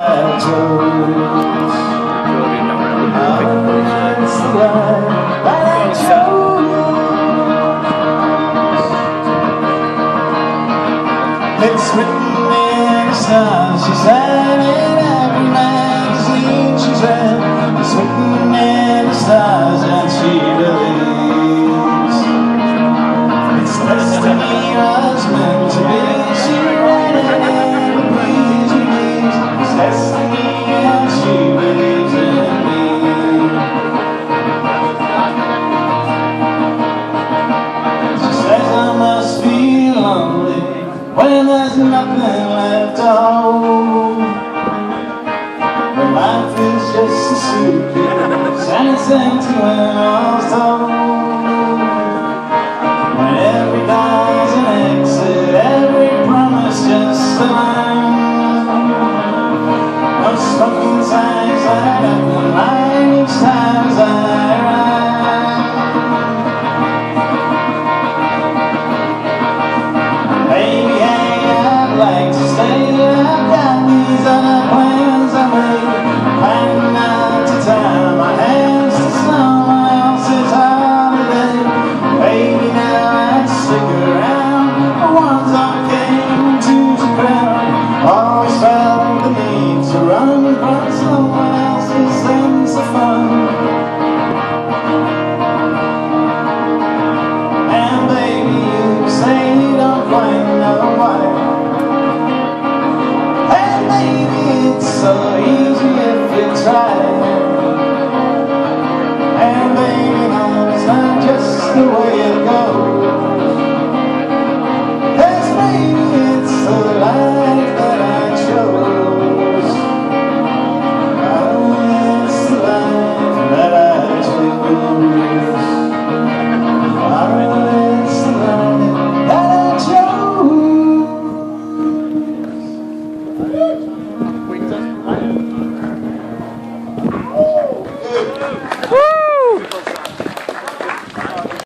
It's written in the stars, she's read in every magazine she's read. It's written in the stars and she believes it's destiny was meant to be. She read it in the breeze release. It's destiny and she believes in me. She says I must be lonely when there's nothing left to hold, when life is just a suitcase and it's empty when all's told.